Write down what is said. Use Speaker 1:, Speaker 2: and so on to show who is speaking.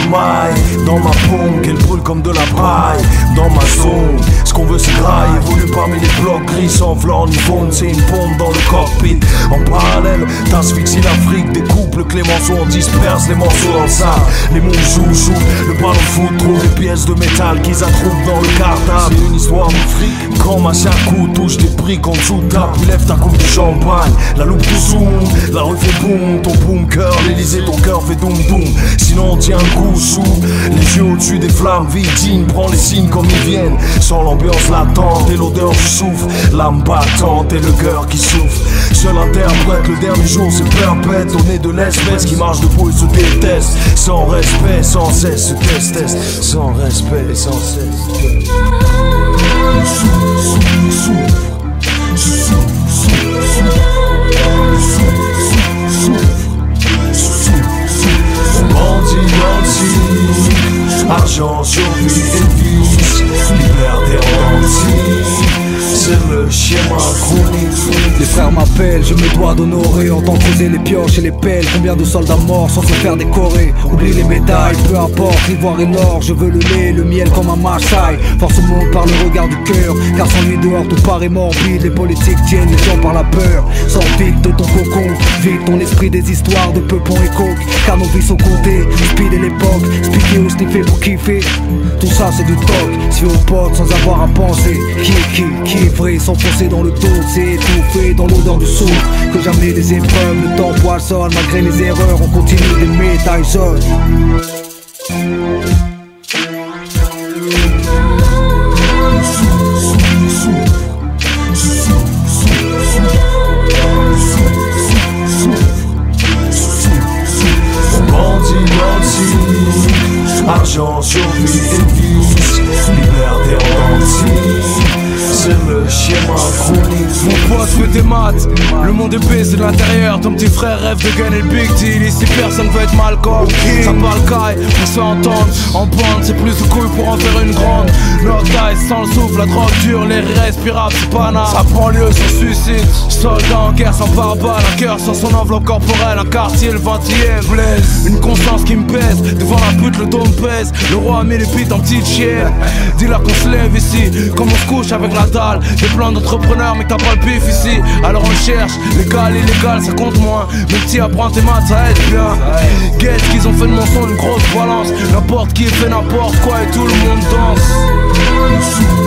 Speaker 1: maille dans ma paume, qu'elle brûle comme de la paille. Dans ma zone, ce qu'on veut c'est graille. Évolue parmi les blocs gris sans vlan ni faune. C'est une pompe dans le cockpit. En parallèle, t'asphyxies l'Afrique. Des couples Clémenceau, on disperse les morceaux dans le sable. Les mots jouent, le ballon foot trouve des pièces de métal qu'ils attroupent dans le cartable. C'est une histoire de fric. Quand ma chaque coup touche des briques en dessous de table, puis lève ta coupe de champagne. La loupe te zoom, la rue fait boum. Ton bunker, l'Elysée, ton cœur fait doum doum. Sinon on tient le coup sous les yeux au-dessus des flammes. Victime, prends les signes comme ils viennent. Sans l'ambiance latente et l'odeur du soufre. L'âme battante et le cœur qui souffre. Seul interprète, le dernier jour c'est perpète. Au nez de l'espèce qui marche debout et se déteste. Sans respect, sans cesse se teste. Sans respect et sans cesse. Argent, survie et vice, liberté romantique, c'est le schéma chronique.
Speaker 2: Les frères m'appellent, je me dois d'honorer. Entends creuser les pioches et les pelles. Combien de soldats morts sans se faire décorer. Oublie les médailles, peu importe, l'ivoire et l'or. Je veux le lait, le miel comme un machaï. Force au monde par le regard du cœur. Car sans lui dehors tout paraît morbide. Les politiques tiennent les gens par la peur. Sors vite de ton cocon, vide ton esprit des histoires de peupons et coques. Car nos vies sont comptées, speed et l'époque. Speaker ou sniffer pour kiffer. Tout ça c'est du toc, si on pote sans avoir à penser. Qui est vrai, s'enfoncer dans le dos, c'est étouffé dans l'odeur du soufre. Que jamais les épreuves, le temps poissonne. Malgré les erreurs, on continue d'aimer Tyson.
Speaker 1: Argent, survie et vice, liberté romantique, c'est le schéma chronique.
Speaker 3: Mon pote fait des maths, le monde est baisé de l'intérieur. Ton petit frère rêve de gagner le big deal. Ici personne veut être Malcolm, ça parle caille, on se fait entendre. En bande c'est plus de couilles pour en faire une grande. North Ice sans le souffle, la drogue dure, l'air irrespirable, c'est pas nada. Ça prend lieu sur suicide, soldat en guerre sans pare-balles. Un cœur sans son enveloppe corporelle, un quartier le 20ème Blaise. Une conscience qui me pèse, devant la pute le dos me pèse. Le roi a mis les bites en petite chienne. Dis-leur qu'on se lève ici, comme on se couche avec la dalle. Des plans d'entrepreneurs mais t'as pas le pif ici. Alors on cherche, légal, illégal ça compte moins. Mais petit apprends tes maths ça aide bien. Guette qu'ils ont fait de mon son une grosse balance. N'importe qui fait n'importe quoi et tout le monde danse.